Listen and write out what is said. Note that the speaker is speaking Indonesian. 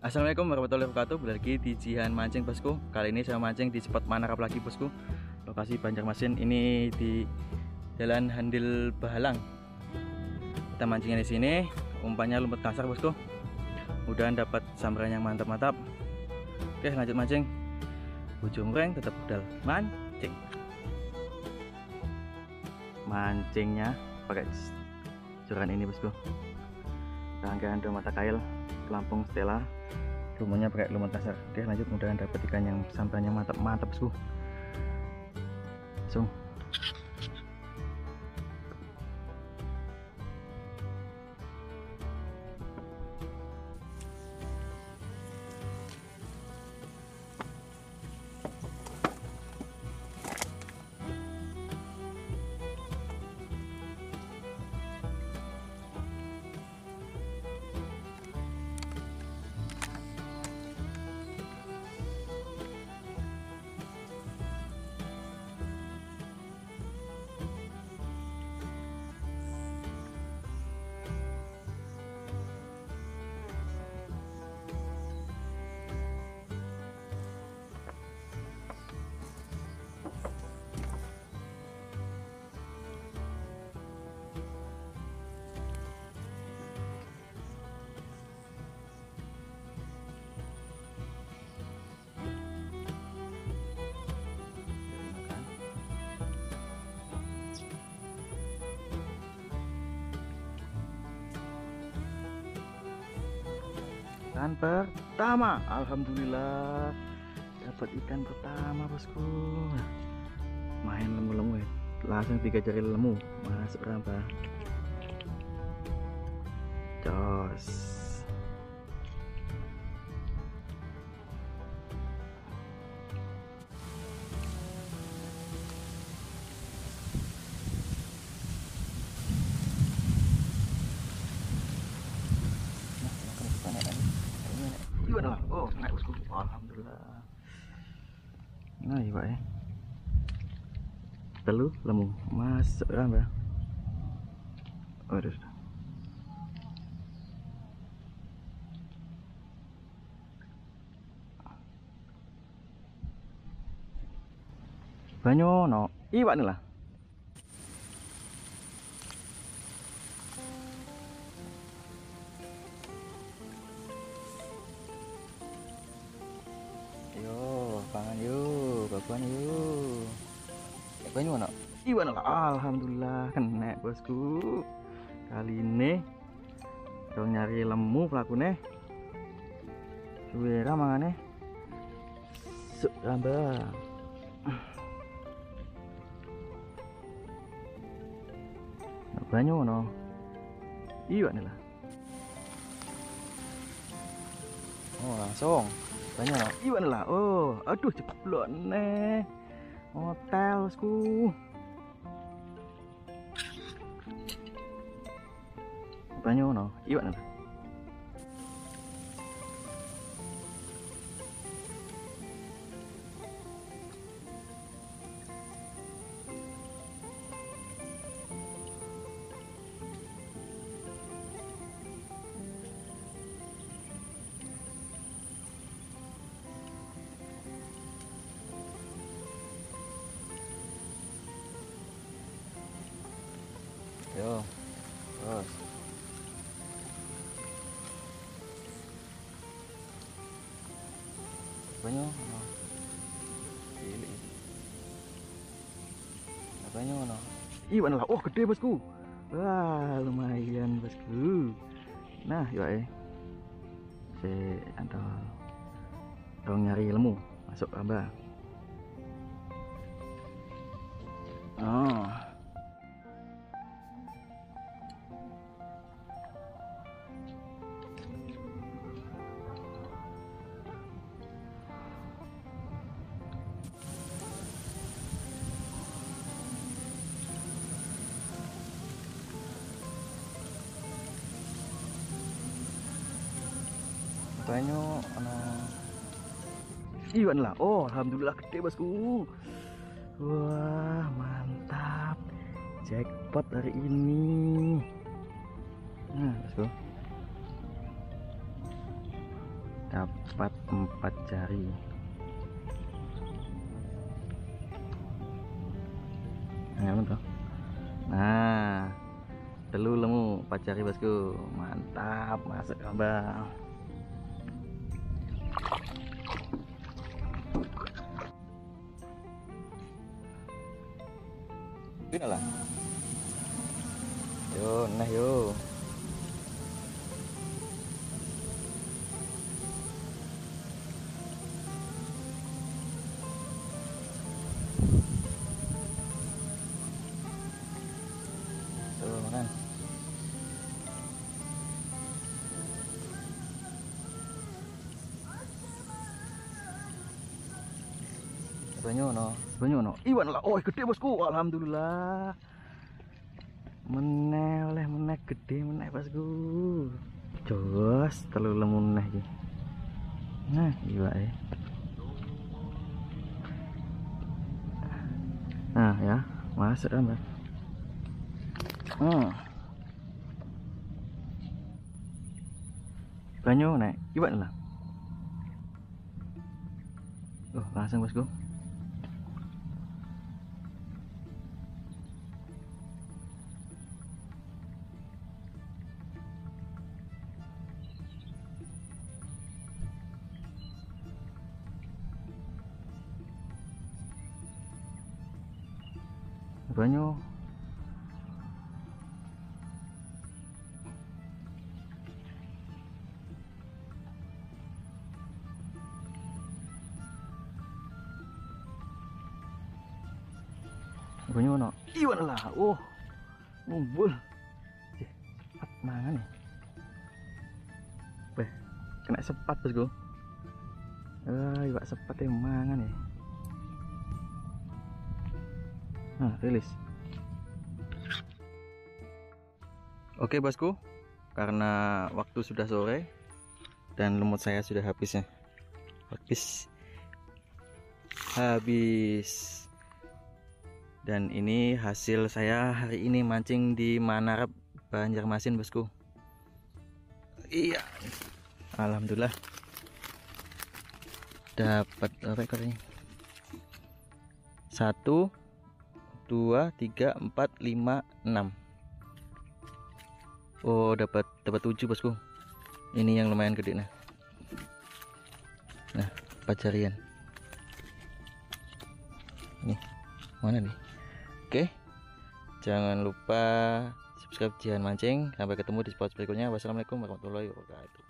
Assalamualaikum warahmatullahi wabarakatuh. Balik lagi di Jihan Mancing bosku. Kali ini saya mancing di spot Manarap lagi bosku. Lokasi Banjarmasin ini di Jalan Handil Bahalang. Kita mancingnya di sini. Umpannya lumut kasar bosku. Mudahan dapat sambaran yang mantap-mantap. Oke, lanjut mancing. Ujung reng tetap budal mancing. Mancingnya pakai curan ini bosku. Rangkaian dua mata kail pelampung Stella. Lumutnya pakai lumut kasar. Oke, lanjut, mudahan dapat ikan yang sambalnya mantap-mantap bosku. Langsung. Ikan pertama, alhamdulillah dapat ikan pertama bosku. Main lemu-lemu ya, langsung 3 jari lemu masuk rambah. Jos. Gimana? Oh, naik bosku. Alhamdulillah. Nah, iya pak ya. Telu lemu masuk rambah. Waduh. Banyono, iwak nih lah. Yo, pangan yuk, bakuan yuk. Banyono, iwak nih lah. Alhamdulillah kena bosku. Kali ini dong nyari lemu pelakunya. Suwera mangane. Suk rambah. Banyono, iwak nih lah. Oh langsung banyak iwak nih lah. Oh aduh jeblok nih hotel bosku. Banyono iwak nih lah. Yo, terus banyak, pilih, banyak mana? Iwan lah, oh gede bosku, wah lumayan bosku. Nah, yuk si antara dong nyari lemu masuk rambah. Oh. Banyak iwan lah. Oh alhamdulillah gede bosku. Wah mantap, jackpot hari ini. Nah bosku, dapat 4 jari. Nah, telu lemu 4 jari bosku, mantap, masuk kembang. Ini lah. Yo, nah yo. Tuh, makan. Banyak no. Iwan lah. Oh, gede bosku. Alhamdulillah. Meneh gede meneh bosku. Jos, telu lemu meneh iki. Nah, iya Nah, ya. Masuk kan, Mas. Banyak naik. Iwan lah. Langsung bosku. Banyak. Banyak no. Iwan lah. Oh, ngumpul. Cepat mangan nih. Beh, kena sepat bosku. Iwak sepat yang mangan nih. Nah, rilis. Oke bosku, karena waktu sudah sore dan lumut saya sudah habis ya. Habis. Dan ini hasil saya hari ini mancing di Manarap, Banjarmasin bosku. Iya, alhamdulillah dapat apa ekornya? 1, 2, 3, 4, 5, 6. Oh, dapat 7 bosku. Ini yang lumayan gede nah. Nah, 4 jarian. Nih, mana nih? Oke. Jangan lupa subscribe Jihan Mancing. Sampai ketemu di spot berikutnya. Wassalamualaikum warahmatullahi wabarakatuh.